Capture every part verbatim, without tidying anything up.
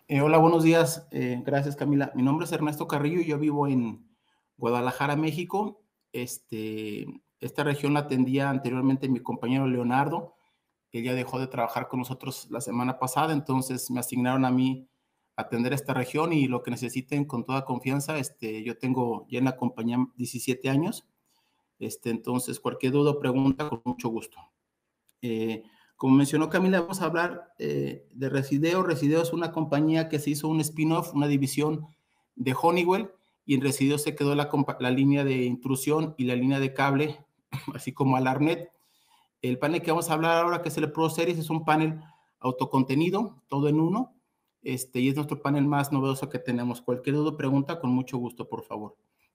Eh, hola, buenos días. Eh, gracias, Camila. Mi nombre es Ernesto Carrillo y yo vivo en Guadalajara, México. Este, esta región la atendía anteriormente mi compañero Leonardo. Él ya dejó de trabajar con nosotros la semana pasada, entonces me asignaron a mí a atender esta región y lo que necesiten con toda confianza. Este, yo tengo ya en la compañía diecisiete años, este, entonces cualquier duda o pregunta, con mucho gusto. Eh, como mencionó Camila, vamos a hablar eh, de Resideo. Resideo es una compañía que se hizo un spin-off, una división de Honeywell, y en Resideo se quedó la, la línea de intrusión y la línea de cable, así como Alarmnet. El panel que vamos a hablar ahora, que es el Pro Series, es un panel autocontenido, todo en uno, este, y es nuestro panel más novedoso que tenemos. Cualquier duda o pregunta, con mucho gusto, por favor.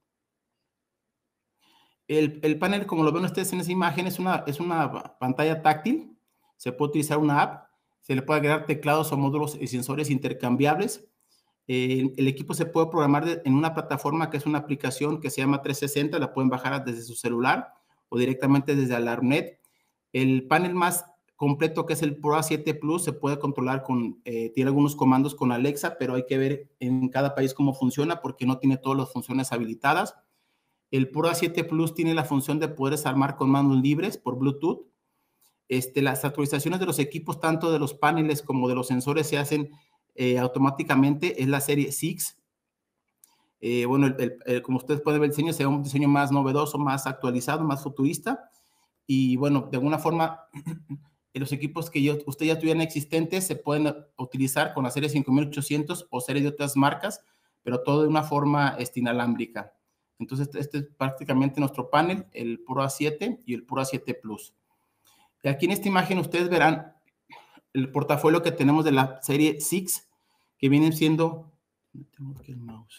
El, el panel, como lo ven ustedes en esa imagen, es una, es una pantalla táctil. Se puede utilizar una app, se le puede agregar teclados o módulos y sensores intercambiables. Eh, el equipo se puede programar de, en una plataforma que es una aplicación que se llama trescientos sesenta, la pueden bajar desde su celular o directamente desde Alarmnet. El panel más completo, que es el Pro A siete Plus, se puede controlar con, eh, tiene algunos comandos con Alexa, pero hay que ver en cada país cómo funciona porque no tiene todas las funciones habilitadas. El Pro A siete Plus tiene la función de poder armar con manos libres por Bluetooth. Este, las actualizaciones de los equipos, tanto de los paneles como de los sensores, se hacen eh, automáticamente. Es la serie seis. Eh, bueno, el, el, el, como ustedes pueden ver, el diseño sea un diseño más novedoso, más actualizado, más futurista. Y bueno, de alguna forma, los equipos que yo, usted ya tuvieran existentes se pueden utilizar con la serie cinco mil ochocientos o serie de otras marcas, pero todo de una forma este, inalámbrica. Entonces, este es prácticamente nuestro panel, el Pro A siete y el Pro A siete Plus. Y aquí en esta imagen ustedes verán el portafolio que tenemos de la serie seis, que vienen siendo... Tengo aquí el mouse.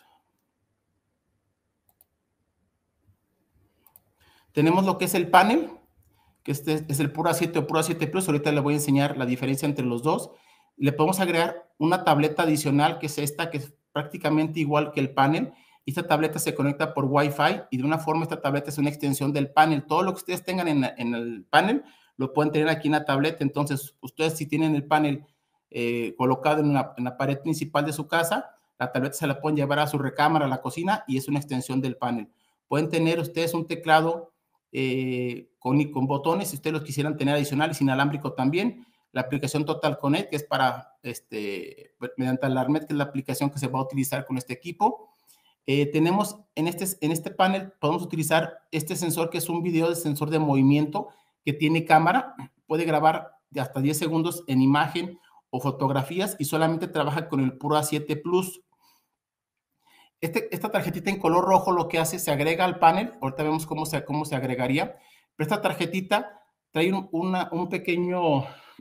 Tenemos lo que es el panel, que este es el Pro A siete o Pro A siete Plus. Ahorita les voy a enseñar la diferencia entre los dos. Le podemos agregar una tableta adicional, que es esta, que es prácticamente igual que el panel. Esta tableta se conecta por Wi-Fi y de una forma esta tableta es una extensión del panel. Todo lo que ustedes tengan en, en el panel lo pueden tener aquí en la tableta. Entonces, ustedes si tienen el panel eh, colocado en, una, en la pared principal de su casa, la tableta se la pueden llevar a su recámara, a la cocina, y es una extensión del panel. Pueden tener ustedes un teclado eh, con, con botones, si ustedes los quisieran tener adicionales, inalámbrico también. La aplicación Total Connect, que es para, este, mediante Alarmnet, que es la aplicación que se va a utilizar con este equipo. Eh, tenemos en este, en este panel, podemos utilizar este sensor, que es un video de sensor de movimiento, que tiene cámara, puede grabar de hasta diez segundos en imagen o fotografías, y solamente trabaja con el Pro A siete Plus. Este, esta tarjetita en color rojo lo que hace, se agrega al panel. Ahorita vemos cómo se, cómo se agregaría. Pero esta tarjetita trae un, una, un pequeño,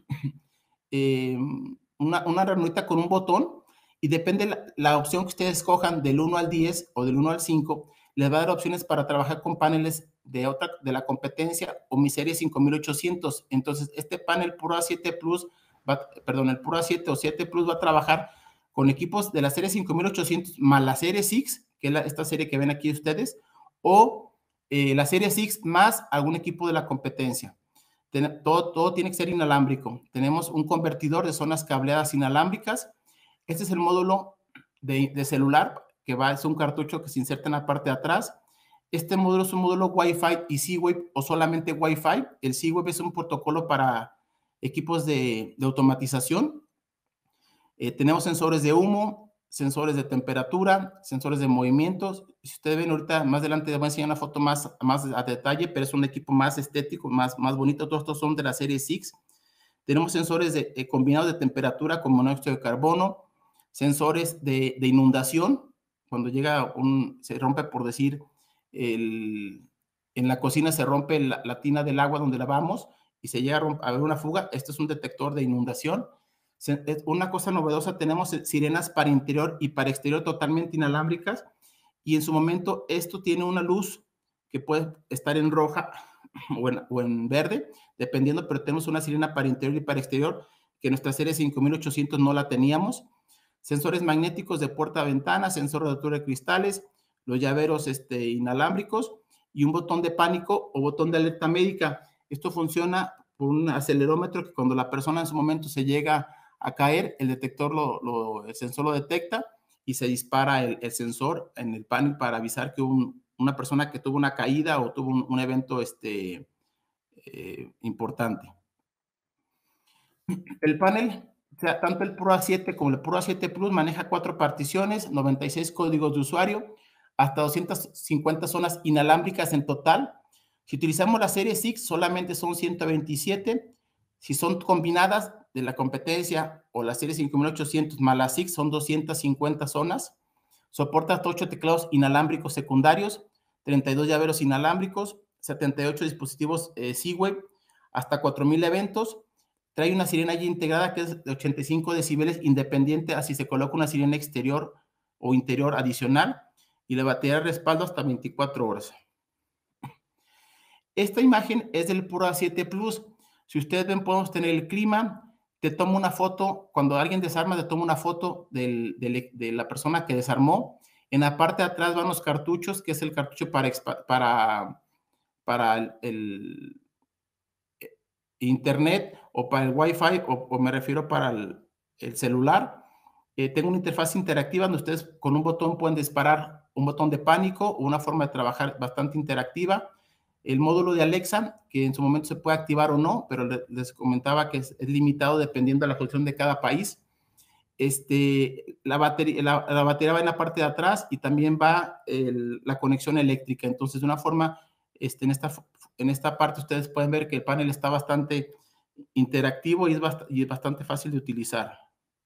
eh, una, una ranurita con un botón, y depende la, la opción que ustedes escojan, del uno al diez o del uno al cinco, les va a dar opciones para trabajar con paneles de, otra, de la competencia o mi serie cinco mil ochocientos. Entonces, este panel Pro A siete Plus, va, perdón, el Pro A siete o siete Plus va a trabajar con equipos de la serie cinco mil ochocientos más la serie seis, que es la, esta serie que ven aquí ustedes, o eh, la serie seis más algún equipo de la competencia. Ten, todo, todo tiene que ser inalámbrico. Tenemos un convertidor de zonas cableadas inalámbricas. Este es el módulo de, de celular, que va, es un cartucho que se inserta en la parte de atrás. Este módulo es un módulo Wi-Fi y Z-Wave, o solamente Wi-Fi. El Z-Wave es un protocolo para equipos de, de automatización. Eh, tenemos sensores de humo, sensores de temperatura, sensores de movimientos. Si ustedes ven ahorita, más adelante les voy a enseñar una foto más, más a detalle, pero es un equipo más estético, más, más bonito. Todos estos son de la serie seis. Tenemos sensores de, eh, combinados de temperatura con monóxido de carbono, sensores de, de inundación. Cuando llega un, se rompe, por decir, el, en la cocina se rompe la, la tina del agua donde lavamos y se llega a, romper, a ver una fuga. Esto es un detector de inundación. Una cosa novedosa, tenemos sirenas para interior y para exterior totalmente inalámbricas, y en su momento esto tiene una luz que puede estar en roja o en, o en verde, dependiendo, pero tenemos una sirena para interior y para exterior, que en nuestra serie cinco mil ochocientos no la teníamos. Sensores magnéticos de puerta-ventana, sensor de altura de cristales, los llaveros este, inalámbricos, y un botón de pánico o botón de alerta médica. Esto funciona por un acelerómetro, que cuando la persona en su momento se llega a caer, el detector, lo, lo, el sensor lo detecta y se dispara el, el sensor en el panel para avisar que un, una persona que tuvo una caída o tuvo un, un evento este, eh, importante. El panel, o sea, tanto el Pro A siete como el Pro A siete Plus maneja cuatro particiones, noventa y seis códigos de usuario, hasta doscientas cincuenta zonas inalámbricas en total. Si utilizamos la serie six, solamente son ciento veintisiete. Si son combinadas de la competencia o la serie cinco mil ochocientos más la six, son doscientas cincuenta zonas. Soporta hasta ocho teclados inalámbricos secundarios, treinta y dos llaveros inalámbricos, setenta y ocho dispositivos eh, Z-Wave, hasta cuatro mil eventos. Trae una sirena ya integrada que es de ochenta y cinco decibeles, independiente a si se coloca una sirena exterior o interior adicional, y la batería de respaldo hasta veinticuatro horas. Esta imagen es del Pro A siete Plus. Si ustedes ven, podemos tener el clima. Te tomo una foto, cuando alguien desarma, te tomo una foto del, del, de la persona que desarmó. En la parte de atrás van los cartuchos, que es el cartucho para, para, para el, el internet o para el Wi-Fi, o, o me refiero para el, el celular. Eh, tengo una interfaz interactiva donde ustedes con un botón pueden disparar un botón de pánico o una forma de trabajar bastante interactiva. El módulo de Alexa, que en su momento se puede activar o no, pero les comentaba que es, es limitado dependiendo de la posición de cada país. Este, la, batería, la, la batería va en la parte de atrás y también va el, la conexión eléctrica. Entonces, de una forma, este, en, esta, en esta parte ustedes pueden ver que el panel está bastante interactivo y es, bast y es bastante fácil de utilizar.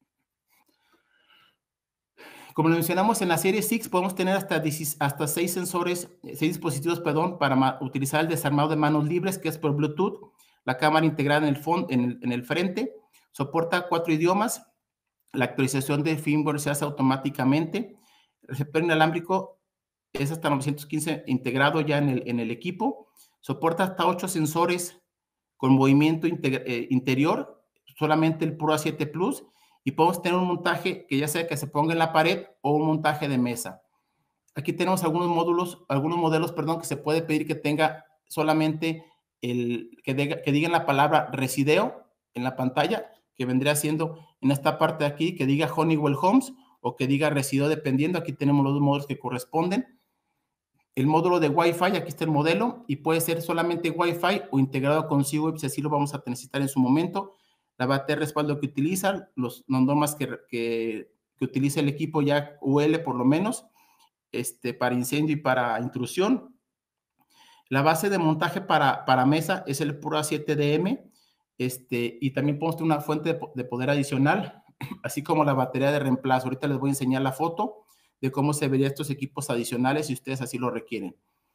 Como lo mencionamos, en la serie six podemos tener hasta, hasta seis sensores, seis dispositivos, perdón, para utilizar el desarmado de manos libres, que es por Bluetooth. La cámara integrada en el, fondo, en el, en el frente. Soporta cuatro idiomas. La actualización de firmware se hace automáticamente. El receptor inalámbrico es hasta novecientos quince integrado ya en el, en el equipo. Soporta hasta ocho sensores con movimiento eh, interior, solamente el Pro A siete Plus, y podemos tener un montaje que ya sea que se ponga en la pared o un montaje de mesa. Aquí tenemos algunos módulos, algunos modelos, perdón, que se puede pedir que tenga solamente el, que, diga, que digan la palabra Resideo en la pantalla, que vendría siendo en esta parte de aquí, que diga Honeywell Homes o que diga Resideo, dependiendo. Aquí tenemos los dos modelos que corresponden. El módulo de Wi-Fi, aquí está el modelo, y puede ser solamente Wi-Fi o integrado con Z-Wave, si así lo vamos a necesitar en su momento. La batería de respaldo que utiliza, los normas que, que, que utiliza el equipo ya U L por lo menos, este, para incendio y para intrusión. La base de montaje para, para mesa es el Pro A siete D M, este, y también podemos tener una fuente de, de poder adicional, así como la batería de reemplazo. Ahorita les voy a enseñar la foto de cómo se verían estos equipos adicionales si ustedes así lo requieren.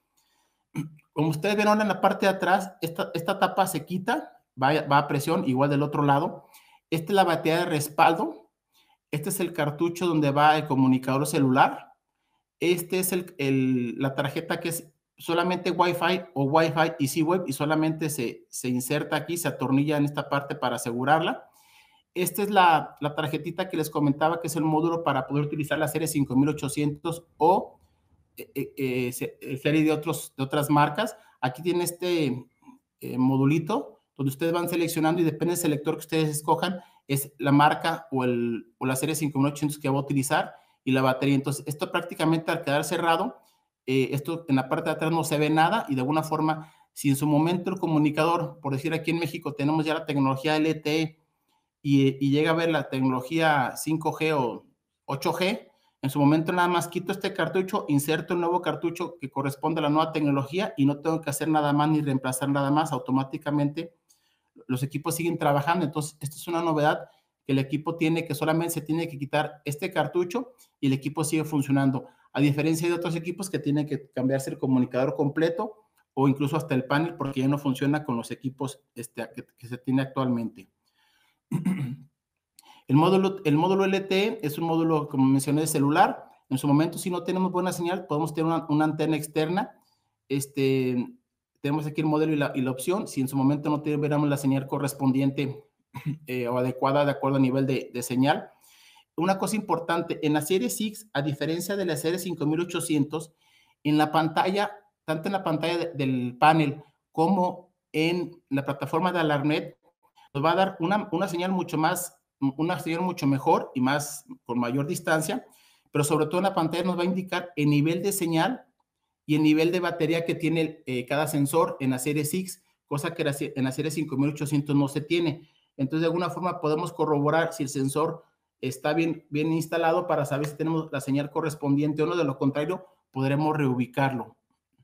Como ustedes ven ahora en la parte de atrás, esta, esta tapa se quita, va, va a presión, igual del otro lado. Esta es la batería de respaldo. Este es el cartucho donde va el comunicador celular. Este es el, el, la tarjeta que es solamente Wi-Fi o Wi-Fi y Z-Wave, y solamente se, se inserta aquí, se atornilla en esta parte para asegurarla. Esta es la, la tarjetita que les comentaba, que es el módulo para poder utilizar la serie cinco mil ochocientos o eh, eh, serie de, otros, de otras marcas. Aquí tiene este eh, modulito donde ustedes van seleccionando y depende del selector que ustedes escojan, es la marca o, el, o la serie cinco mil ochocientos que va a utilizar y la batería. Entonces, esto prácticamente al quedar cerrado, eh, esto en la parte de atrás no se ve nada, y de alguna forma, si en su momento el comunicador, por decir aquí en México tenemos ya la tecnología L T E y, y llega a ver la tecnología cinco G o ocho G, en su momento nada más quito este cartucho, inserto un nuevo cartucho que corresponde a la nueva tecnología y no tengo que hacer nada más ni reemplazar nada más, automáticamente los equipos siguen trabajando. Entonces, esto es una novedad que el equipo tiene, que solamente se tiene que quitar este cartucho y el equipo sigue funcionando, a diferencia de otros equipos que tienen que cambiarse el comunicador completo o incluso hasta el panel, porque ya no funciona con los equipos este, que, que se tiene actualmente. El módulo, el módulo L T E es un módulo, como mencioné, de celular. En su momento, si no tenemos buena señal, podemos tener una, una antena externa. Este, tenemos aquí el modelo y la, y la opción. Si en su momento no tuviéramos la señal correspondiente eh, o adecuada de acuerdo al nivel de, de señal. Una cosa importante, en la serie six, a diferencia de la serie cinco mil ochocientos, en la pantalla, tanto en la pantalla de, del panel como en la plataforma de Alarmnet, nos va a dar una, una señal mucho más una señal mucho mejor y más con mayor distancia, pero sobre todo en la pantalla nos va a indicar el nivel de señal y el nivel de batería que tiene eh, cada sensor en la serie seis, cosa que en la serie cinco mil ochocientos no se tiene. Entonces, de alguna forma podemos corroborar si el sensor está bien, bien instalado para saber si tenemos la señal correspondiente o no. De lo contrario, podremos reubicarlo.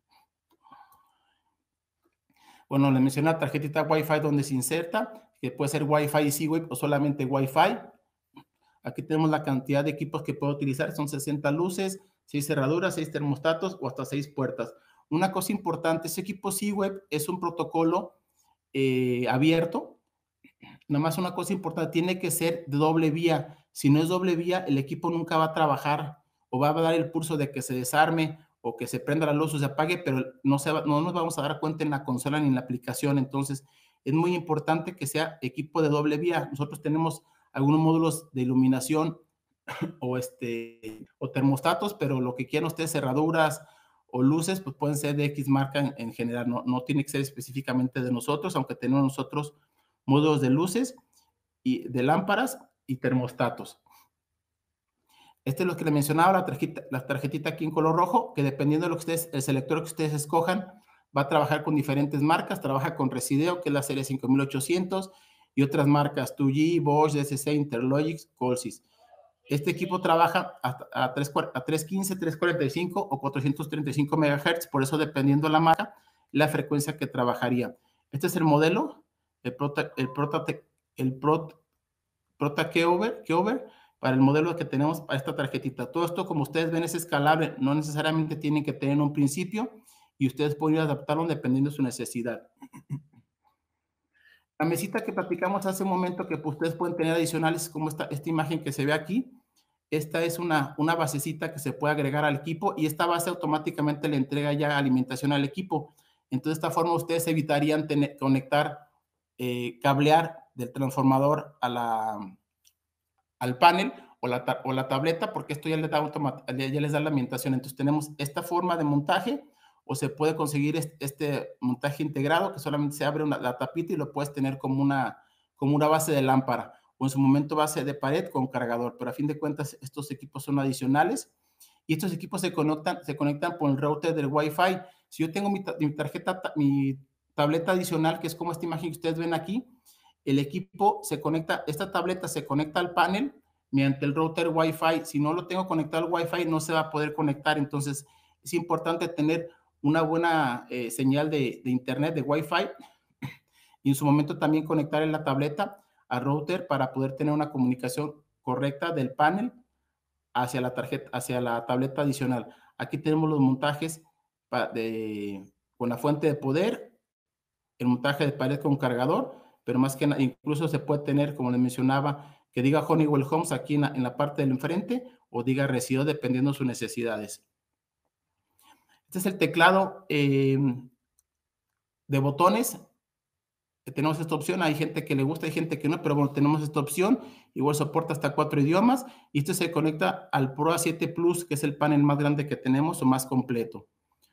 Bueno, les mencioné la tarjetita Wi-Fi donde se inserta, que puede ser Wi-Fi y Z-Wave o solamente Wi-Fi. Aquí tenemos la cantidad de equipos que puedo utilizar, son sesenta luces, seis cerraduras, seis termostatos o hasta seis puertas. Una cosa importante, ese equipo Z-Wave es un protocolo eh, abierto. Nada más una cosa importante, tiene que ser de doble vía. Si no es doble vía, el equipo nunca va a trabajar o va a dar el pulso de que se desarme o que se prenda la luz o se apague, pero no, se va, no nos vamos a dar cuenta en la consola ni en la aplicación. Entonces, es muy importante que sea equipo de doble vía. Nosotros tenemos algunos módulos de iluminación o, este, o termostatos, pero lo que quieran ustedes, cerraduras o luces, pues pueden ser de X marca en, en general. No, no tiene que ser específicamente de nosotros, aunque tenemos nosotros módulos de luces y de lámparas y termostatos. Este es lo que les mencionaba, la tarjetita, la tarjetita aquí en color rojo, que dependiendo de lo que ustedes, el selector que ustedes escojan, va a trabajar con diferentes marcas. Trabaja con Resideo, que es la serie cinco mil ochocientos, y otras marcas, dos G, Bosch, D S C, Interlogix, Colsys. Este equipo trabaja a, a, trescientos quince, trescientos cuarenta y cinco o cuatrocientos treinta y cinco megahertz, por eso dependiendo de la marca, la frecuencia que trabajaría. Este es el modelo, el Prota, el Prota, el Prota, Prota Keover, Keover, para el modelo que tenemos para esta tarjetita. Todo esto, como ustedes ven, es escalable, no necesariamente tienen que tener un principio y ustedes pueden adaptarlo dependiendo de su necesidad. La mesita que platicamos hace un momento que pues, ustedes pueden tener adicionales, como esta, esta imagen que se ve aquí. Esta es una, una basecita que se puede agregar al equipo y esta base automáticamente le entrega ya alimentación al equipo. Entonces, de esta forma ustedes evitarían tener, conectar, eh, cablear del transformador a la, al panel o la, o la tableta, porque esto ya les, da ya les da la alimentación. Entonces, tenemos esta forma de montaje o se puede conseguir este, este montaje integrado que solamente se abre una, la tapita y lo puedes tener como una, como una base de lámpara o en su momento base de pared con cargador, pero a fin de cuentas estos equipos son adicionales y estos equipos se conectan, se conectan por el router del Wi-Fi. Si yo tengo mi, mi tarjeta, mi tableta adicional, que es como esta imagen que ustedes ven aquí, el equipo se conecta, esta tableta se conecta al panel mediante el router Wi-Fi. Si no lo tengo conectado al Wi-Fi, no se va a poder conectar. Entonces, es importante tener una buena eh, señal de, de internet, de Wi-Fi, y en su momento también conectar en la tableta al router para poder tener una comunicación correcta del panel hacia la tarjeta, hacia la tableta adicional. Aquí tenemos los montajes de, con la fuente de poder, el montaje de pared con cargador, pero más que nada, incluso se puede tener, como les mencionaba, que diga Honeywell Homes aquí en la, en la parte del enfrente o diga Resideo, dependiendo de sus necesidades. Este es el teclado eh, de botones. Tenemos esta opción, hay gente que le gusta, hay gente que no, pero bueno, tenemos esta opción, igual soporta hasta cuatro idiomas, y esto se conecta al Pro A siete Plus, que es el panel más grande que tenemos o más completo.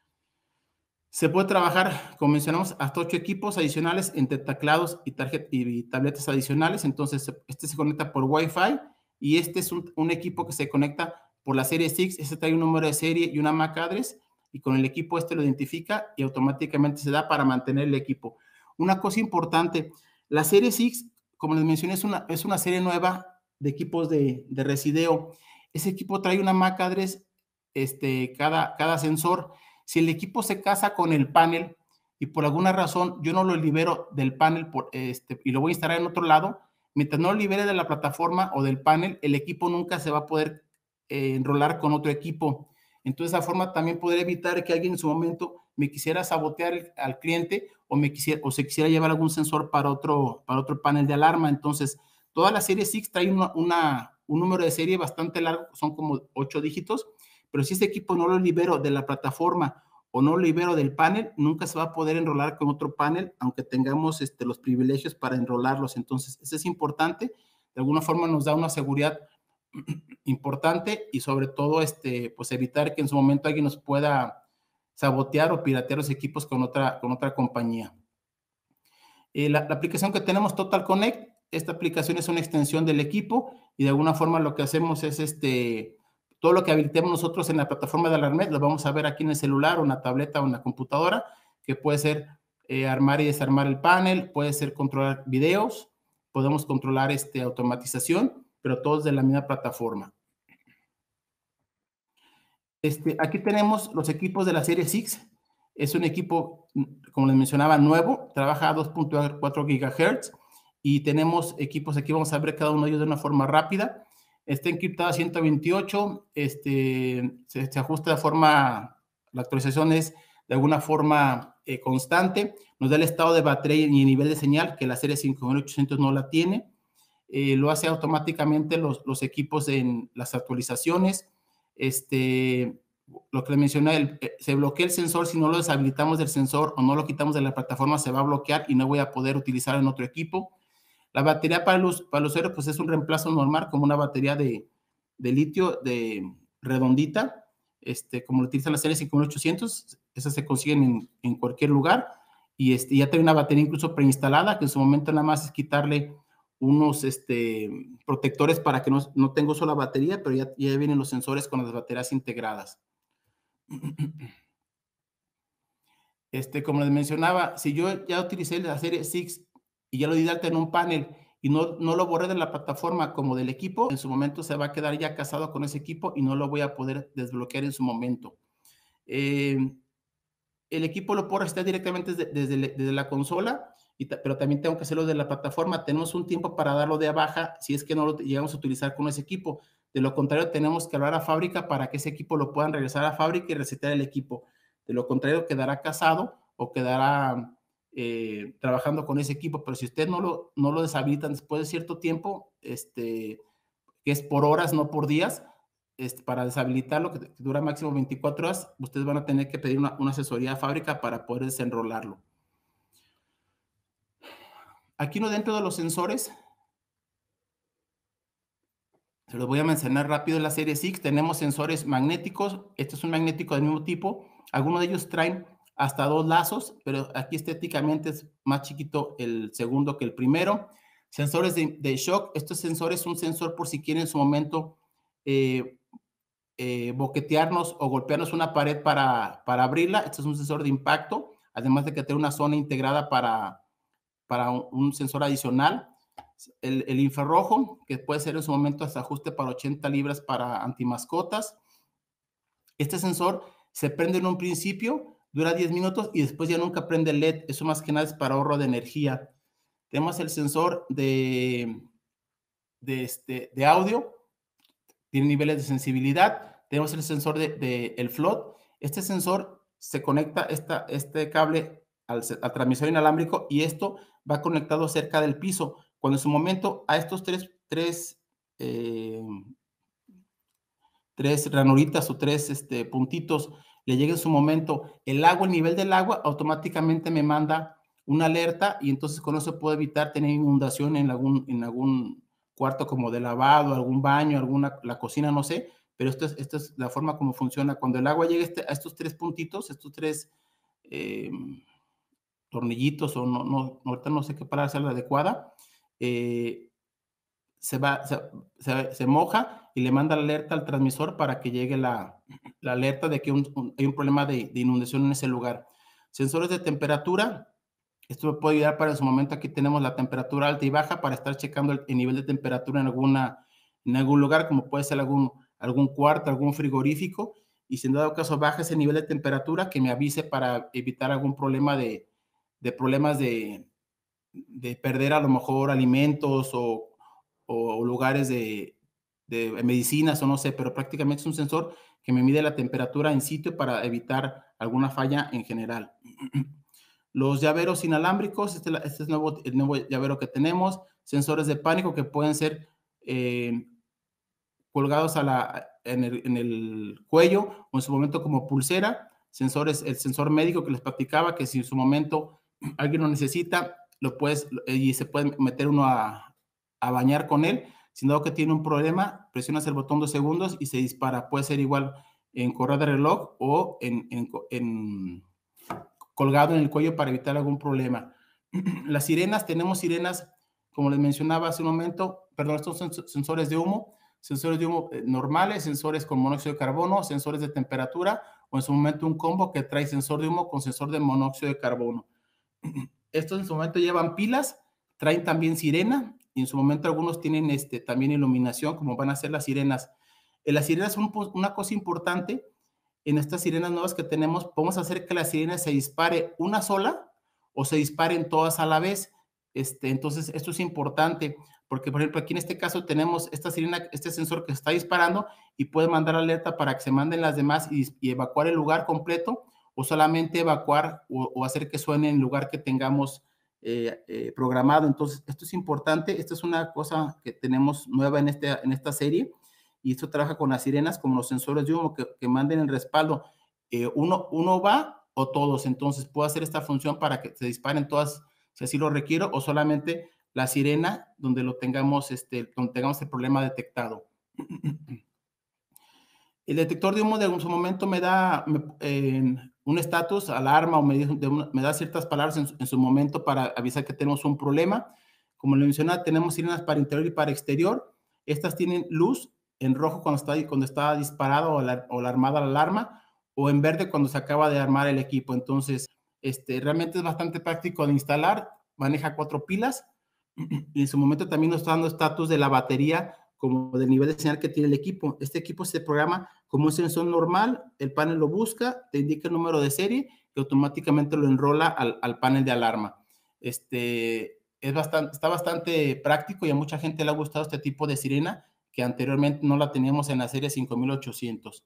Se puede trabajar, como mencionamos, hasta ocho equipos adicionales entre teclados y, tarjet y tabletas adicionales, entonces este se conecta por Wi-Fi, y este es un, un equipo que se conecta por la serie seis, este trae un número de serie y una M A C address, y con el equipo este lo identifica y automáticamente se da para mantener el equipo. Una cosa importante, la serie seis, como les mencioné, es una, es una serie nueva de equipos de, de Resideo. Ese equipo trae una M A C address, este, cada, cada sensor. Si el equipo se casa con el panel y por alguna razón yo no lo libero del panel por, este, y lo voy a instalar en otro lado, mientras no lo libere de la plataforma o del panel, el equipo nunca se va a poder eh, enrolar con otro equipo. Entonces, de esa forma también poder evitar que alguien en su momento me quisiera sabotear el, al cliente o, me quisiera, o se quisiera llevar algún sensor para otro, para otro panel de alarma. Entonces, toda la serie seis trae una, una, un número de serie bastante largo, son como ocho dígitos, pero si este equipo no lo libero de la plataforma o no lo libero del panel, nunca se va a poder enrolar con otro panel, aunque tengamos este, los privilegios para enrolarlos. Entonces, eso es importante. De alguna forma nos da una seguridad importante y sobre todo este, pues evitar que en su momento alguien nos pueda sabotear o piratear los equipos con otra, con otra compañía. Eh, la, la aplicación que tenemos, Total Connect, esta aplicación es una extensión del equipo y de alguna forma lo que hacemos es este, todo lo que habilitemos nosotros en la plataforma de Alarmed lo vamos a ver aquí en el celular o en la tableta o en la computadora, que puede ser eh, armar y desarmar el panel, puede ser controlar videos, podemos controlar este, automatización, pero todos de la misma plataforma. Este, aquí tenemos los equipos de la serie seis. Es un equipo, como les mencionaba, nuevo, trabaja a dos punto cuatro gigahertz y tenemos equipos, aquí vamos a ver cada uno de ellos de una forma rápida. Está encriptado a ciento veintiocho, este, se, se ajusta de forma, la actualización es de alguna forma eh, constante, nos da el estado de batería y nivel de señal, que la serie cinco mil ochocientos no la tiene. Eh, lo hace automáticamente los, los equipos en las actualizaciones. Este, lo que le mencioné, el, eh, se bloquea el sensor, si no lo deshabilitamos del sensor o no lo quitamos de la plataforma, se va a bloquear y no voy a poder utilizar en otro equipo. La batería para los, para los usuarios, pues es un reemplazo normal, como una batería de, de litio de redondita, este, como lo utilizan las series cinco mil ochocientos, esas se consiguen en, en cualquier lugar, y este, ya tiene una batería incluso preinstalada, que en su momento nada más es quitarle unos este, protectores para que no, no tenga solo la batería, pero ya, ya vienen los sensores con las baterías integradas. Este, como les mencionaba, si yo ya utilicé la serie seis y ya lo di de alta en un panel y no, no lo borré de la plataforma como del equipo, en su momento se va a quedar ya casado con ese equipo y no lo voy a poder desbloquear en su momento. Eh, el equipo lo puedo registrar directamente desde, desde, desde la consola, y, pero también tengo que hacerlo de la plataforma. Tenemos un tiempo para darlo de baja si es que no lo llegamos a utilizar con ese equipo. De lo contrario, tenemos que hablar a fábrica para que ese equipo lo puedan regresar a fábrica y resetear el equipo. De lo contrario, quedará casado o quedará eh, trabajando con ese equipo. Pero si usted no lo, no lo deshabilitan después de cierto tiempo, este, que es por horas, no por días, este, para deshabilitarlo, que dura máximo veinticuatro horas, ustedes van a tener que pedir una, una asesoría a fábrica para poder desenrolarlo. Aquí no dentro de los sensores, se los voy a mencionar rápido en la serie seis, tenemos sensores magnéticos, este es un magnético del mismo tipo, algunos de ellos traen hasta dos lazos, pero aquí estéticamente es más chiquito el segundo que el primero. Sensores de, de shock, estos sensores son un sensor por si quieren en su momento eh, eh, boquetearnos o golpearnos una pared para, para abrirla. Este es un sensor de impacto, además de que tiene una zona integrada para, para un, un sensor adicional. El, el infrarrojo, que puede ser en su momento hasta ajuste para ochenta libras para antimascotas. Este sensor se prende en un principio, dura diez minutos y después ya nunca prende el L E D. Eso más que nada es para ahorro de energía. Tenemos el sensor de, de, este, de audio, tiene niveles de sensibilidad. Tenemos el sensor de, de el float. Este sensor se conecta esta, este cable al, al transmisor inalámbrico y esto va conectado cerca del piso. Cuando en su momento a estos tres, tres, eh, tres ranuritas o tres este, puntitos le llegue en su momento el agua, el nivel del agua, automáticamente me manda una alerta y entonces con eso puedo evitar tener inundación en algún, en algún cuarto como de lavado, algún baño, alguna, la cocina, no sé, pero esto es, esto es la forma como funciona. Cuando el agua llega este, a estos tres puntitos, estos tres eh, tornillitos o no, no, ahorita no sé qué palabra sea la adecuada, eh, se, va, se, se, se, moja y le manda la alerta al transmisor para que llegue la, la alerta de que un, un, hay un problema de, de inundación en ese lugar. Sensores de temperatura, esto me puede ayudar para en su momento. Aquí tenemos la temperatura alta y baja para estar checando el, el nivel de temperatura en, alguna, en algún lugar, como puede ser algún, algún cuarto, algún frigorífico, y si en dado caso baja ese nivel de temperatura, que me avise para evitar algún problema de, de problemas de, de perder a lo mejor alimentos o, o lugares de, de medicinas o no sé, pero prácticamente es un sensor que me mide la temperatura en sitio para evitar alguna falla en general. Los llaveros inalámbricos, este, este es nuevo, el nuevo llavero que tenemos, sensores de pánico que pueden ser eh, colgados a la, en, el, en el cuello o en su momento como pulsera, sensores, el sensor médico que les platicaba, que si en su momento alguien lo necesita, lo puedes, y se puede meter uno a, a bañar con él, sin dado que tiene un problema, presionas el botón dos segundos y se dispara. Puede ser igual en correa de reloj o en, en, en colgado en el cuello para evitar algún problema. Las sirenas, tenemos sirenas como les mencionaba hace un momento, perdón, estos son sensores de humo, sensores de humo normales, sensores con monóxido de carbono, sensores de temperatura, o en su momento un combo que trae sensor de humo con sensor de monóxido de carbono. Estos en su momento llevan pilas, traen también sirena, y en su momento algunos tienen este, también iluminación, como van a ser las sirenas. En las sirenas son una cosa importante. En estas sirenas nuevas que tenemos, podemos hacer que la sirena se dispare una sola o se disparen todas a la vez. Este, entonces, esto es importante, porque, por ejemplo, aquí en este caso tenemos esta sirena, este sensor que está disparando y puede mandar alerta para que se manden las demás y, y evacuar el lugar completo, o solamente evacuar o, o hacer que suene en el lugar que tengamos eh, eh, programado. Entonces, esto es importante. Esta es una cosa que tenemos nueva en, este, en esta serie, y esto trabaja con las sirenas como los sensores de humo que, que manden el respaldo. Eh, uno, uno va o todos. Entonces, puedo hacer esta función para que se disparen todas, si así lo requiero, o solamente la sirena donde lo tengamos, este, donde tengamos el problema detectado. El detector de humo de un momento me da me, eh, un estatus, alarma, o me, de una, me da ciertas palabras en, en su momento para avisar que tenemos un problema. Como le mencionaba, tenemos sirenas para interior y para exterior. Estas tienen luz en rojo cuando está, cuando está disparado o, la, o la armada la alarma, o en verde cuando se acaba de armar el equipo. Entonces, este, realmente es bastante práctico de instalar. Maneja cuatro pilas y en su momento también nos está dando estatus de la batería, como del nivel de señal que tiene el equipo. Este equipo se programa como un sensor normal, el panel lo busca, te indica el número de serie y automáticamente lo enrola al, al panel de alarma. Este, es bastante, está bastante práctico y a mucha gente le ha gustado este tipo de sirena, que anteriormente no la teníamos en la serie cinco mil ochocientos.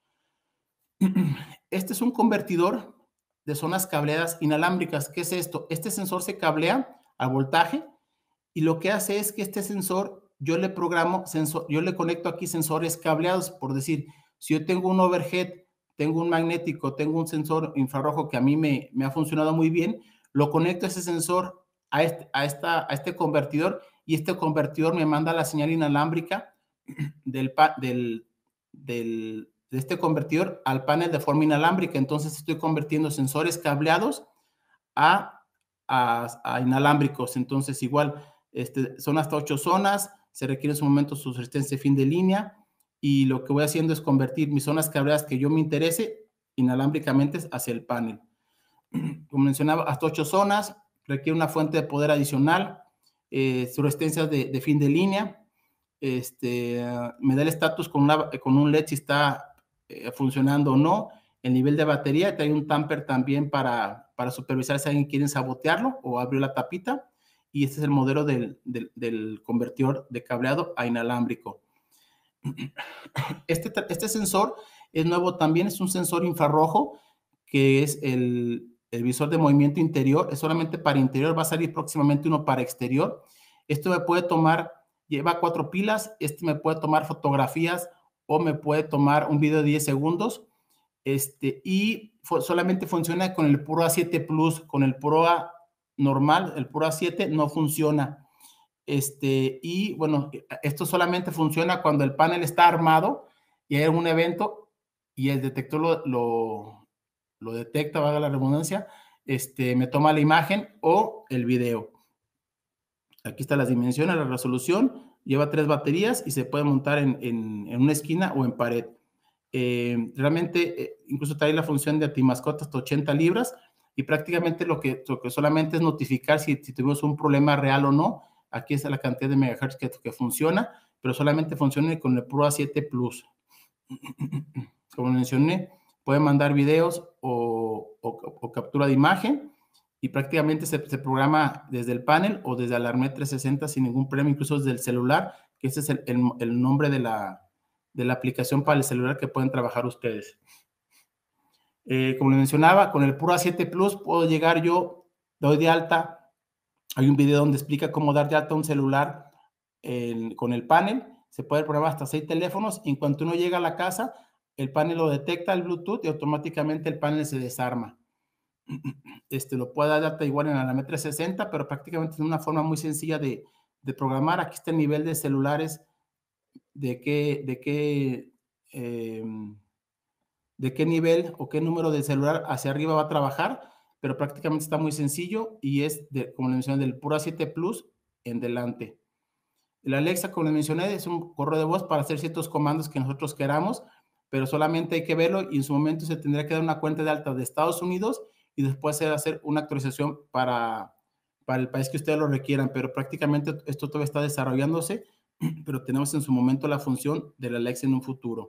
Este es un convertidor de zonas cableadas inalámbricas. ¿Qué es esto? Este sensor se cablea al voltaje y lo que hace es que este sensor, yo le programo, sensor, yo le conecto aquí sensores cableados, por decir, si yo tengo un overhead, tengo un magnético, tengo un sensor infrarrojo que a mí me, me ha funcionado muy bien, lo conecto a ese sensor, a este, a, esta, a este convertidor, y este convertidor me manda la señal inalámbrica del, del, del, de este convertidor al panel de forma inalámbrica. Entonces estoy convirtiendo sensores cableados a, a, a inalámbricos. Entonces igual, este, son hasta ocho zonas, se requiere en su momento su resistencia de fin de línea, y lo que voy haciendo es convertir mis zonas cableadas que yo me interese inalámbricamente hacia el panel. Como mencionaba, hasta ocho zonas, requiere una fuente de poder adicional, eh, su resistencia de, de fin de línea, este, me da el estatus con, con un L E D si está eh, funcionando o no, el nivel de batería, trae un tamper también para, para supervisar si alguien quiere sabotearlo o abrió la tapita, y este es el modelo del, del, del convertidor de cableado a inalámbrico. Este, este sensor es nuevo también, es un sensor infrarrojo, que es el, el visor de movimiento interior, es solamente para interior, va a salir próximamente uno para exterior. Esto me puede tomar, lleva cuatro pilas, este me puede tomar fotografías o me puede tomar un video de diez segundos, este, y solamente funciona con el Puro A siete Plus, con el Puro A normal, el Puro A siete no funciona. Este, y bueno, esto solamente funciona cuando el panel está armado y hay un evento y el detector lo, lo, lo detecta, valga la redundancia, este, me toma la imagen o el video. Aquí están las dimensiones, la resolución, lleva tres baterías y se puede montar en, en, en una esquina o en pared. Eh, realmente, eh, incluso trae la función de antimascota hasta ochenta libras, y prácticamente lo que, lo que solamente es notificar si, si tuvimos un problema real o no. Aquí está la cantidad de megahertz que, que funciona, pero solamente funciona con el Puro A siete Plus. Como mencioné, puede mandar videos o, o, o captura de imagen, y prácticamente se, se programa desde el panel o desde Alarmet trescientos sesenta sin ningún problema, incluso desde el celular, que ese es el, el, el nombre de la, de la aplicación para el celular que pueden trabajar ustedes. Eh, como les mencionaba, con el Puro A siete Plus puedo llegar yo, doy de alta, hay un video donde explica cómo dar de alta un celular eh, con el panel, se puede programar hasta seis teléfonos, y en cuanto uno llega a la casa, el panel lo detecta, el Bluetooth, y automáticamente el panel se desarma. Este, lo puede dar de alta igual en la Alarmet trescientos sesenta, pero prácticamente es una forma muy sencilla de, de programar. Aquí está el nivel de celulares, de qué, de qué, eh, de qué nivel o qué número de celular hacia arriba va a trabajar, pero prácticamente está muy sencillo, y es, de, como le mencioné, del Puro A siete Plus en delante. El Alexa, como les mencioné, es un correo de voz para hacer ciertos comandos que nosotros queramos, pero solamente hay que verlo y en su momento se tendría que dar una cuenta de alta de Estados Unidos y después hacer una actualización para, para el país que ustedes lo requieran, pero prácticamente esto todavía está desarrollándose, pero tenemos en su momento la función del Alexa en un futuro.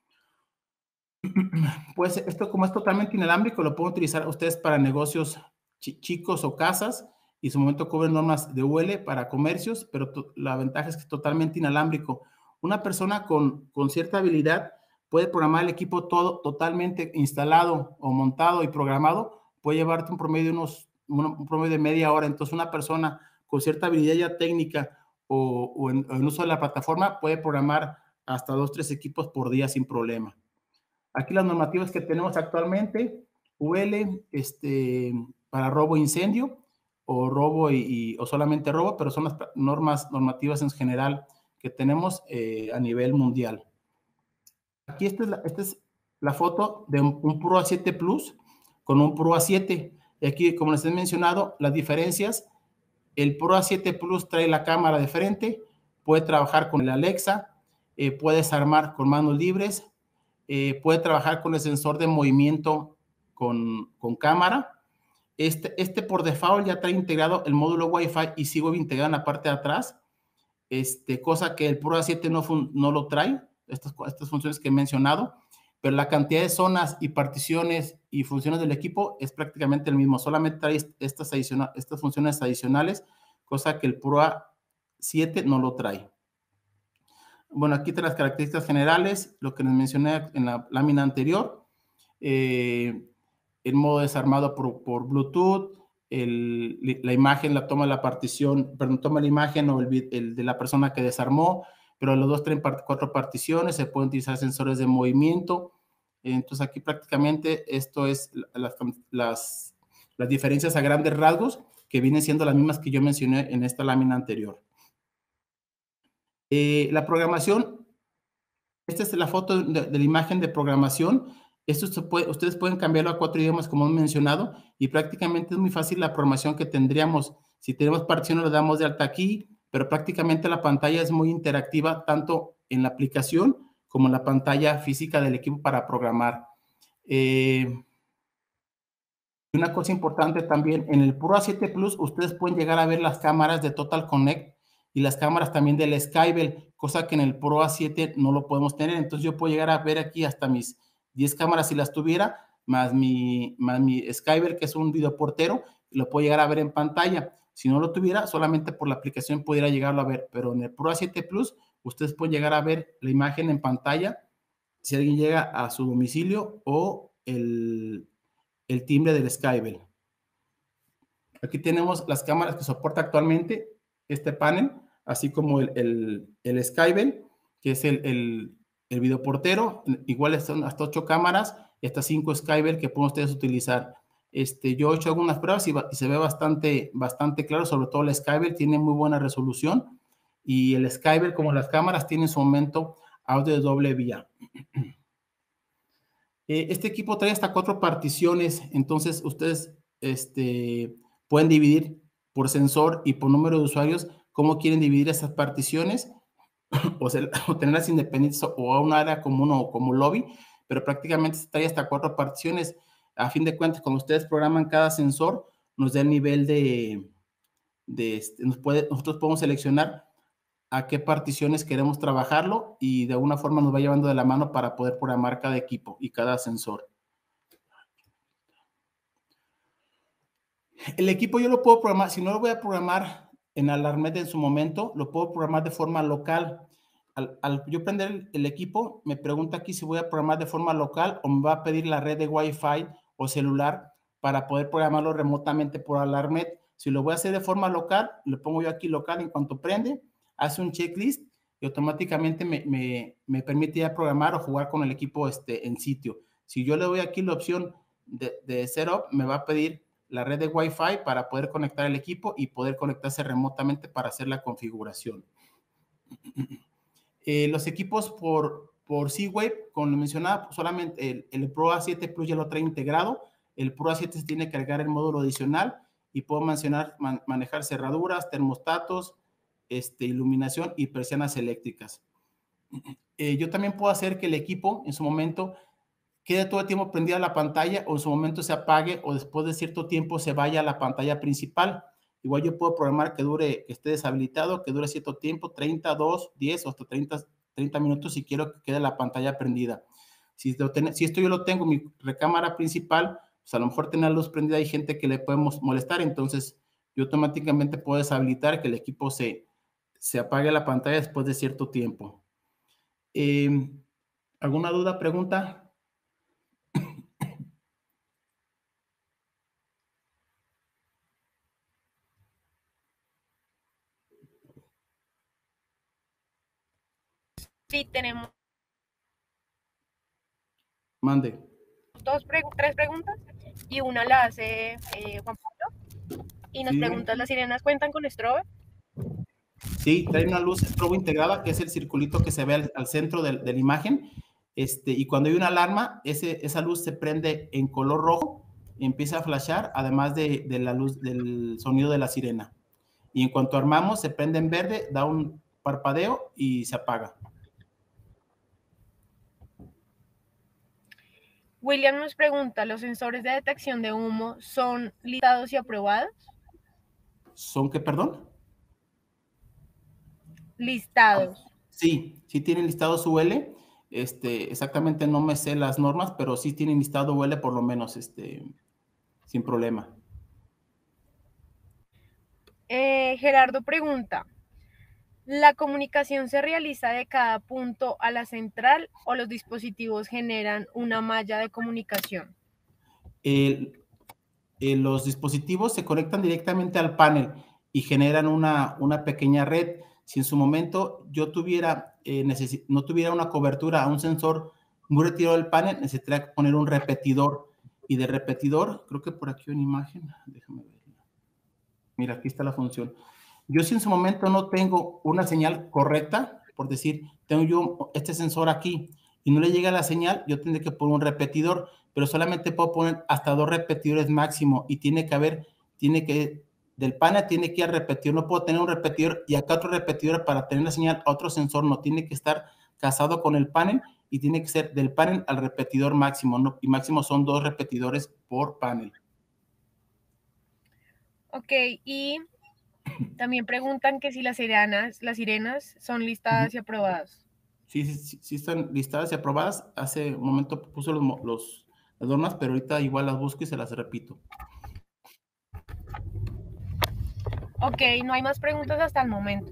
Pues esto, como es totalmente inalámbrico, lo pueden utilizar ustedes para negocios ch chicos o casas y en su momento cubren normas de U L para comercios, pero la ventaja es que es totalmente inalámbrico. Una persona con, con cierta habilidad puede programar el equipo todo totalmente instalado o montado y programado, puede llevarte un promedio de unos, un, un promedio de media hora. Entonces, una persona con cierta habilidad ya técnica o, o en, en uso de la plataforma puede programar hasta dos, tres equipos por día sin problema. Aquí las normativas que tenemos actualmente, U L, este, para robo e incendio, o robo y, y, o solamente robo, pero son las normas normativas en general que tenemos eh, a nivel mundial. Aquí esta es la, esta es la foto de un, un Pro A siete Plus con un Pro A siete. Y aquí, como les he mencionado, las diferencias, el Pro A siete Plus trae la cámara de frente, puede trabajar con el Alexa, eh, puede desarmar con manos libres, eh, puede trabajar con el sensor de movimiento con, con cámara. Este, este por default ya trae integrado el módulo Wi-Fi y sigo integrado en la parte de atrás, este, cosa que el Pro A siete no, fun, no lo trae, estas, estas funciones que he mencionado, pero la cantidad de zonas y particiones y funciones del equipo es prácticamente el mismo, solamente trae estas, adicional, estas funciones adicionales, cosa que el Pro A siete no lo trae. Bueno, aquí están las características generales, lo que les mencioné en la lámina anterior, eh, el modo desarmado por, por Bluetooth, el, la imagen la toma la partición, perdón, toma la imagen o el, el de la persona que desarmó, pero los dos traen part, cuatro particiones, se pueden utilizar sensores de movimiento. Entonces aquí prácticamente esto es las, las, las diferencias a grandes rasgos que vienen siendo las mismas que yo mencioné en esta lámina anterior. Eh, la programación, esta es la foto de, de la imagen de programación. Esto se puede, ustedes pueden cambiarlo a cuatro idiomas como he mencionado y prácticamente es muy fácil la programación que tendríamos. Si tenemos particiones, lo damos de alta aquí, pero prácticamente la pantalla es muy interactiva tanto en la aplicación como en la pantalla física del equipo para programar. Eh, una cosa importante también, en el Pro A siete Plus ustedes pueden llegar a ver las cámaras de Total Connect y las cámaras también del Skybell, cosa que en el Pro A siete no lo podemos tener. Entonces yo puedo llegar a ver aquí hasta mis diez cámaras si las tuviera, más mi, más mi Skybell, que es un videoportero, lo puedo llegar a ver en pantalla. Si no lo tuviera, solamente por la aplicación pudiera llegarlo a ver, pero en el Pro A siete Plus ustedes pueden llegar a ver la imagen en pantalla si alguien llega a su domicilio o el, el timbre del Skybell. Aquí tenemos las cámaras que soporta actualmente este panel, así como el, el, el Skybell, que es el, el, el videoportero. Igual son hasta ocho cámaras y hasta cinco Skybell que pueden ustedes utilizar. Este, yo he hecho algunas pruebas y, y se ve bastante, bastante claro, sobre todo el Skybell tiene muy buena resolución y el Skybell, como las cámaras, tiene en su momento audio de doble vía. Este equipo trae hasta cuatro particiones, entonces ustedes este, pueden dividir por sensor y por número de usuarios cómo quieren dividir esas particiones o, ser, o tenerlas independientes o a un área común o como lobby, pero prácticamente trae hasta cuatro particiones. A fin de cuentas, cuando ustedes programan cada sensor, nos da el nivel de, de este, nos puede, nosotros podemos seleccionar a qué particiones queremos trabajarlo y de alguna forma nos va llevando de la mano para poder programar cada equipo y cada sensor. El equipo yo lo puedo programar, si no lo voy a programar en Alarmet en su momento, lo puedo programar de forma local. Al, al yo prender el, el equipo, me pregunta aquí si voy a programar de forma local o me va a pedir la red de Wi-Fi o celular para poder programarlo remotamente por Alarmet. Si lo voy a hacer de forma local, lo pongo yo aquí local, en cuanto prende, hace un checklist y automáticamente me, me, me permite ya programar o jugar con el equipo este, en sitio. Si yo le doy aquí la opción de, de setup, me va a pedir la red de Wi-Fi para poder conectar el equipo y poder conectarse remotamente para hacer la configuración. Eh, los equipos por, por Z-Wave, como lo mencionaba, solamente el, el Pro A siete Plus ya lo trae integrado. El Pro A siete se tiene que cargar el módulo adicional y puedo mencionar, man, manejar cerraduras, termostatos, este, iluminación y persianas eléctricas. Eh, yo también puedo hacer que el equipo en su momento quede todo el tiempo prendida la pantalla o en su momento se apague o después de cierto tiempo se vaya a la pantalla principal. Igual yo puedo programar que dure, que esté deshabilitado, que dure cierto tiempo, treinta, dos, diez o hasta treinta, treinta minutos si quiero que quede la pantalla prendida. Si, lo ten, si esto yo lo tengo en mi recámara principal, pues a lo mejor tener la luz prendida hay gente que le podemos molestar, entonces yo automáticamente puedo deshabilitar que el equipo se, se apague la pantalla después de cierto tiempo. Eh, ¿Alguna duda, pregunta? Sí, tenemos Mande. dos pregu tres preguntas y una la hace eh, Juan Pablo y nos Sí, pregunta, ¿las sirenas cuentan con strobe? sí, trae una luz strobo integrada, que es el circulito que se ve al, al centro de, de la imagen, este, y cuando hay una alarma, ese, esa luz se prende en color rojo y empieza a flashar, además de, de la luz del sonido de la sirena. Y en cuanto armamos, se prende en verde, da un parpadeo y se apaga. William nos pregunta, ¿los sensores de detección de humo son listados y aprobados? ¿Son qué, perdón? Listados. Sí, sí tienen listado su U L. Este, exactamente no me sé las normas, pero sí tienen listado U L por lo menos, este, sin problema. Eh, Gerardo pregunta, ¿la comunicación se realiza de cada punto a la central o los dispositivos generan una malla de comunicación? El, eh, los dispositivos se conectan directamente al panel y generan una, una pequeña red. Si en su momento yo tuviera, eh, no tuviera una cobertura a un sensor muy retirado del panel, necesitaría poner un repetidor. Y de repetidor, creo que por aquí hay una imagen, déjame ver. Mira, aquí está la función. Yo si en su momento no tengo una señal correcta, por decir, tengo yo este sensor aquí y no le llega la señal, yo tendré que poner un repetidor, pero solamente puedo poner hasta dos repetidores máximo y tiene que haber, tiene que, del panel tiene que ir al repetidor, no puedo tener un repetidor y acá otro repetidor para tener la señal a otro sensor, no, tiene que estar casado con el panel y tiene que ser del panel al repetidor máximo, ¿no? Y máximo son dos repetidores por panel. Ok, y también preguntan que si las sirenas, las sirenas son listadas y aprobadas. Sí, sí, sí están listadas y aprobadas. Hace un momento puso los, los, las normas, pero ahorita igual las busco y se las repito. Ok, no hay más preguntas hasta el momento.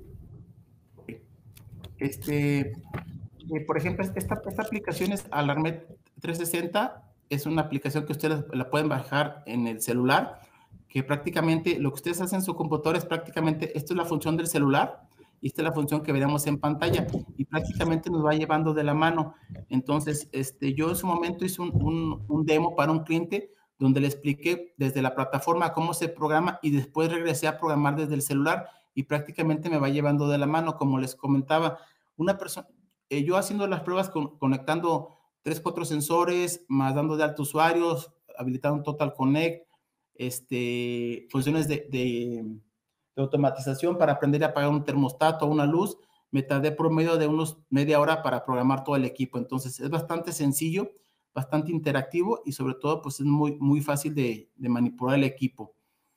Este, eh, por ejemplo, esta, esta aplicación es Alarmet trescientos sesenta. Es una aplicación que ustedes la pueden bajar en el celular, que prácticamente lo que ustedes hacen en su computadora es prácticamente, esto es la función del celular y esta es la función que veremos en pantalla y prácticamente nos va llevando de la mano. Entonces, este, yo en su momento hice un, un, un demo para un cliente donde le expliqué desde la plataforma cómo se programa y después regresé a programar desde el celular y prácticamente me va llevando de la mano, como les comentaba. Una persona, eh, yo haciendo las pruebas con, conectando tres, cuatro sensores, más dando de alto usuarios, habilitando un Total Connect, este, funciones de, de, de automatización para aprender a apagar un termostato o una luz, me tardé por medio de unos media hora para programar todo el equipo. Entonces, es bastante sencillo, bastante interactivo y sobre todo, pues es muy, muy fácil de, de manipular el equipo.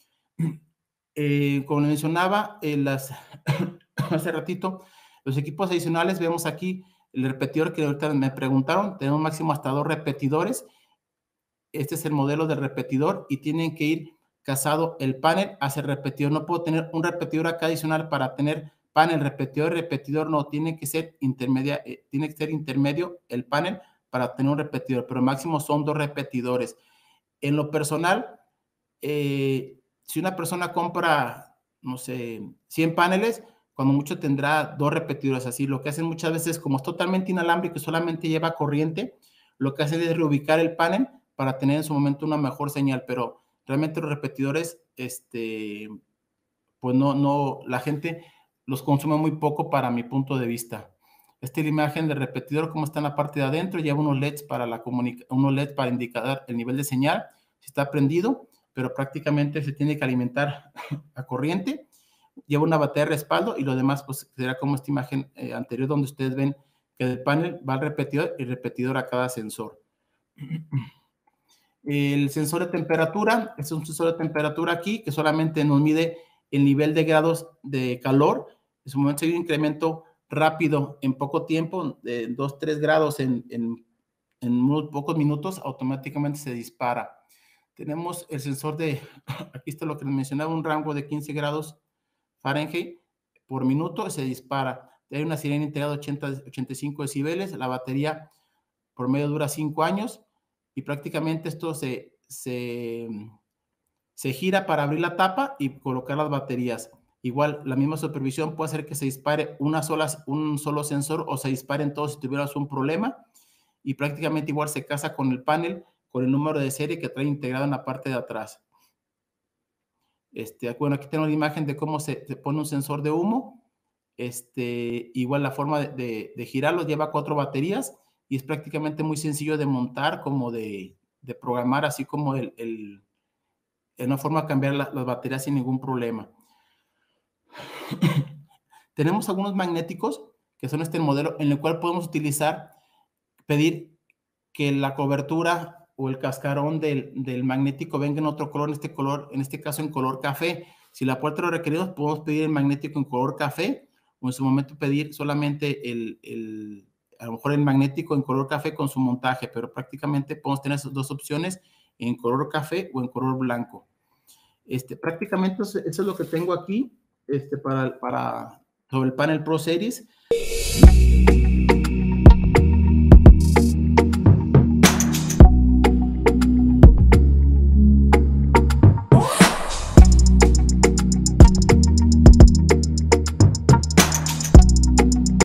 Eh, como mencionaba, eh, las, hace ratito, los equipos adicionales, vemos aquí el repetidor que ahorita me preguntaron, tenemos máximo hasta dos repetidores. Este es el modelo del repetidor y tienen que ir casado el panel hacia el repetidor. No puedo tener un repetidor acá adicional para tener panel, repetidor, repetidor, no, tiene que ser intermedia, eh, tiene que ser intermedio el panel para tener un repetidor, pero máximo son dos repetidores. En lo personal, eh, si una persona compra, no sé, cien paneles, cuando mucho tendrá dos repetidores así. Lo que hacen muchas veces, como es totalmente inalámbrico y solamente lleva corriente, lo que hacen es reubicar el panel para tener en su momento una mejor señal, pero realmente los repetidores, este, pues no, no, la gente los consume muy poco para mi punto de vista. Esta es la imagen del repetidor, como está en la parte de adentro, lleva unos L E Ds para, la unos L E Ds para indicar el nivel de señal, si está prendido, pero prácticamente se tiene que alimentar a corriente. Lleva una batería de respaldo y lo demás pues será como esta imagen eh, anterior donde ustedes ven que del panel va al repetidor y repetidor a cada sensor. El sensor de temperatura es un sensor de temperatura aquí que solamente nos mide el nivel de grados de calor. En su momento hay un incremento rápido en poco tiempo, de dos, tres grados en, en, en unos pocos minutos, automáticamente se dispara. Tenemos el sensor de, aquí está lo que les mencionaba, un rango de quince grados Fahrenheit por minuto y se dispara. Hay una sirena integrada de ochenta, ochenta y cinco decibeles, la batería por medio dura cinco años y prácticamente esto se, se, se gira para abrir la tapa y colocar las baterías. Igual, la misma supervisión puede hacer que se dispare una sola, un solo sensor o se disparen todos si tuvieras un problema y prácticamente igual se casa con el panel, con el número de serie que trae integrado en la parte de atrás. Este, bueno, aquí tenemos la imagen de cómo se, se pone un sensor de humo. Este, igual la forma de, de, de girarlo lleva cuatro baterías y es prácticamente muy sencillo de montar, como de, de programar, así como el, el, en una forma de cambiar la, las baterías sin ningún problema. Tenemos algunos magnéticos, que son este modelo, en el cual podemos utilizar, pedir que la cobertura o el cascarón del, del magnético venga en otro color, en este color, en este caso en color café. Si la puerta lo requerimos, podemos pedir el magnético en color café, o en su momento pedir solamente el, el, a lo mejor el magnético en color café con su montaje, pero prácticamente podemos tener esas dos opciones, en color café o en color blanco. Este, prácticamente eso, eso es lo que tengo aquí este, para, para, sobre el panel Pro Series.